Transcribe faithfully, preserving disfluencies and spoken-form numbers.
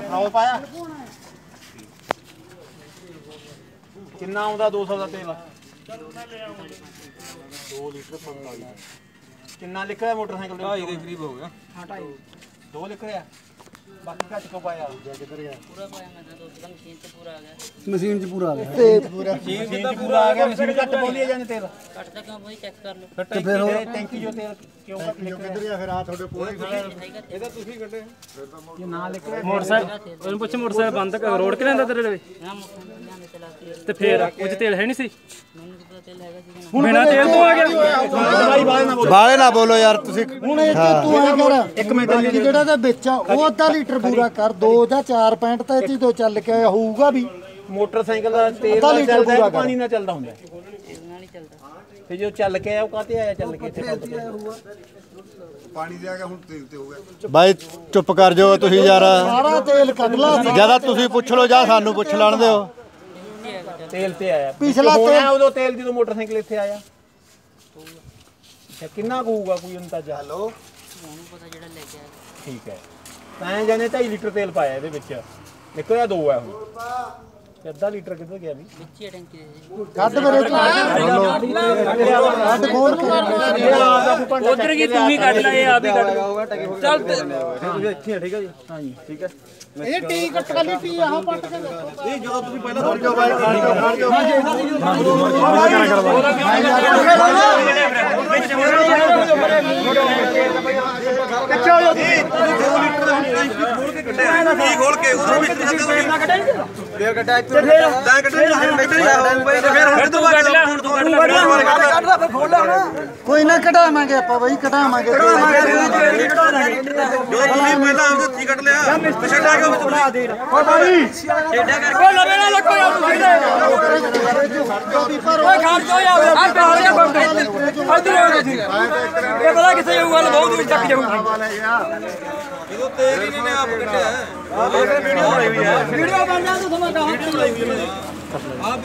petrol ਪਾਇਆ ਕਿੰਨਾ ਆਉਂਦਾ ਦੋ ਸੌ ਦਾ ਤੇਲ ਦੋ ਲੀਟਰ ਪੰਤਾਲੀ ਕਿੰਨਾ ਲਿਖ ਰਿਹਾ ਮੋਟਰਸਾਈਕਲ ਦੇ ਢਾਈ ਦੇ ਕਰੀਬ ਹੋ ਗਿਆ ਹਾਂ ਢਾਈ ਦੋ ਲਿਖ ਰਿਹਾ ਬਾਕੀ ਘੱਟ ਕੋ ਪਾਇਆ ਕਿੱਧਰ ਗਿਆ ਪੂਰਾ ਪਾਇਆ ਮੈਂ ਤਾਂ ਮਸ਼ੀਨ ਤੇ ਪੂਰਾ ਆ ਗਿਆ ਮਸ਼ੀਨ 'ਚ ਪੂਰਾ ਆ ਗਿਆ ਤੇ ਪੂਰਾ ਮਸ਼ੀਨ 'ਚ ਪੂਰਾ ਆ ਗਿਆ ਮਸ਼ੀਨ ਘੱਟ ਪਾਉਂਦੀ ਜਾਂਦੇ ਤੇਲ ਘੱਟ ਤਾਂ ਕਿਉਂ ਬਈ ਚੈੱਕ ਕਰ ਲਓ ਤੇ ਫਿਰ ਉਹ ਟੈਂਕੀ ਜੋ ਤੇਲ ਕਿਉਂ ਘੱਟ ਕਿੱਧਰ ਗਿਆ ਫਿਰ ਆ ਤੁਹਾਡੇ ਪੂਰੇ ਇਹਦਾ ਤੁਸੀਂ ਕੱਢੇ ਇਹ ਨਾ ਲਿਖ ਰਿਹਾ ਮੋਟਰਸਾਈਕਲ ਉਹਨੂੰ ਪੁੱਛ ਮੋਟਰਸਾਈਕਲ ਬੰਦ ਕਰ ਰੋਡ ਕਿ ਲੈਂਦਾ ਤੇਰੇ ਲਈ ਤੇ ਫਿਰ ਉਹ 'ਚ ਤੇਲ ਹੈ ਨਹੀਂ ਸੀ ਹੁਣ ਬਿਨਾ ਤੇਲ ਤੋਂ ਆ ਗਿਆ ਬਾਲੇ ਨਾ ਬੋਲੋ ਯਾਰ ਤੁਸੀਂ ਹੁਣ ਇਹ ਤੂੰ ਐ ਕਰ ਇੱਕ ਮਿੰਟ ਜਿਹੜਾ ਦਾ ਵਿੱਚ ਆ ਉਹ ਅੱਧਾ ਲੀਟਰ ਪੂਰਾ ਕਰ ਦੋ ਜਾਂ ਚਾਰ ਪੈਂਟ ਤਾਂ ਇਹ ਚੀਜ਼ ਤੋਂ ਚੱਲ ਕੇ ਹੋਊਗਾ ਵੀ ਮੋਟਰਸਾਈਕਲ ਦਾ ਤੇਲ ਨਾਲ ਚੱਲਦਾ ਪਾਣੀ ਨਾਲ ਚੱਲਦਾ ਹੁੰਦਾ ਤੇਲ ਨਾਲ ਹੀ ਚੱਲਦਾ ਤੇ ਜੋ ਚੱਲ ਕੇ ਆਇਆ ਉਹ ਕਾਤੇ ਆਇਆ ਚੱਲ ਕੇ ਇੱਥੇ ਪਾਣੀ ਦੇ ਆ ਗਿਆ ਹੁਣ ਤੇਲ ਤੇ ਹੋ ਗਿਆ ਬਾਈ ਚੁੱਪ ਕਰ ਜਾਓ ਤੁਸੀਂ ਯਾਰ ਸਾਰਾ ਤੇਲ ਕੱਢ ਲਾ ਜਿਆਦਾ ਤੁਸੀਂ ਪੁੱਛ ਲਓ ਜਾਂ ਸਾਨੂੰ ਪੁੱਛ ਲੈਣ ਦਿਓ ਤੇਲ ਤੇ ਆਇਆ ਪਿਛਲਾ ਤੇਲ ਉਦੋਂ ਤੇਲ ਜਦੋਂ ਮੋਟਰਸਾਈਕਲ ਇੱਥੇ ਆਇਆ ਅੱਛਾ ਕਿੰਨਾ ਕਹੂਗਾ ਕੋਈ ਅੰਦਾਜ਼ਾ ਹਲੋ ਉਹਨੂੰ ਪਤਾ ਜਿਹੜਾ ਲੈ ਕੇ ਆਇਆ ਠੀਕ ਹੈ ਤਾਂ ਜਾਨੇ ਢਾਈ ਲੀਟਰ ਤੇਲ ਪਾਇਆ ਇਹਦੇ ਵਿੱਚ ਨਿਕਲਿਆ ਦੋ ਆ ਹੁਣ ਤੇ ਅੱਧਾ ਲੀਟਰ ਕਿੱਧਰ ਗਿਆ ਵੀ ਵਿੱਚ ਹੀ ਟੈਂਕੀ ਦੇ ਕੱਢ ਮੇਰੇ ਕੱਢ ਖੋਲ ਕੇ ਉਧਰ ਕੀ ਤੂੰ ਹੀ ਕੱਢ ਲੈ ਇਹ ਆਪ ਹੀ ਕੱਢ ਚੱਲ ਤੁਸੀਂ ਇੱਥੇ ਠੀਕ ਹੈ ਜੀ ਹਾਂ ਜੀ ਠੀਕ ਹੈ ਇਹ ਟੀ ਕੱਟ ਵਾਲੀ ਟੀ ਆਹ ਪੱਟ ਕੇ ਦੇਖੋ ਨਹੀਂ ਜਦੋਂ ਤੁਸੀਂ ਪਹਿਲਾਂ ਥੋੜੀ ਜਿਹਾ ਬਾਈ ਪਾਣੀ ਕਰੋ ਪਿੱਛੇ ਹੋ ਜਾ ਤੁਸੀਂ ਦੋ ਲੀਟਰ ਦਾ ਖੋਲ ਕੇ ਕੱਢਿਆ ਕੀ ਖੋਲ ਕੇ ਉਹਦੇ ਵਿੱਚ ਫੇਰ ਕੱਢਿਆ ਇੱਥੇ ਤਾਂ ਕੱਢਿਆ ਇੱਥੇ ਤੇ ਫਿਰ ਹੁਣ ਤੂੰ ਕੱਢ ਲੈ ਹੁਣ ਤੂੰ ਕੱਢ ਲੈ ਕੱਢਦਾ ਫਿਰ ਖੋਲ ਲੈ ਕੋਈ ਨਾ ਕਢਾਵਾਂਗੇ ਆਪਾਂ ਬਈ ਕਢਾਵਾਂਗੇ ਜੋ ਤੁਸੀਂ ਪਹਿਲਾਂ ਉਹਦੇ ਉੱਥੇ ਕੱਢ ਲਿਆ ਛੱਡਾ ਕੇ ਵਿੱਚ ਬਣਾ ਦੇ ਓ ਬਾਈ ਛੱਡਾ ਕਰਕੇ ਓ ਲਵੇ ਨਾ ਲੱਕੋ ਯਾਰ ਤੁਸੀਂ ਓਏ ਘਰ ਤੋਂ ਆ ਆ ਕਾਲਿਆ ਬੰਦੇ ਇੱਧਰ ਹੋ ਗਏ ਸੀ ਇਹ ਪਤਾ ਕਿੱਥੇ ਜਾਊਗਾ ਬਹੁਤ ਦੂਰ ਤੱਕ ਜਾਊਗੀ ਜਦੋਂ ਤੇਲ ਹੀ ਨੇ ਆਪ ਕੱਢਿਆ ਵੀਡੀਓ ਹੋਈ ਵੀ ਹੈ ਵੀਡੀਓ ਬਣ ਜਾ ਤੂੰ ਸਮਾਂ ਕਹਾਂ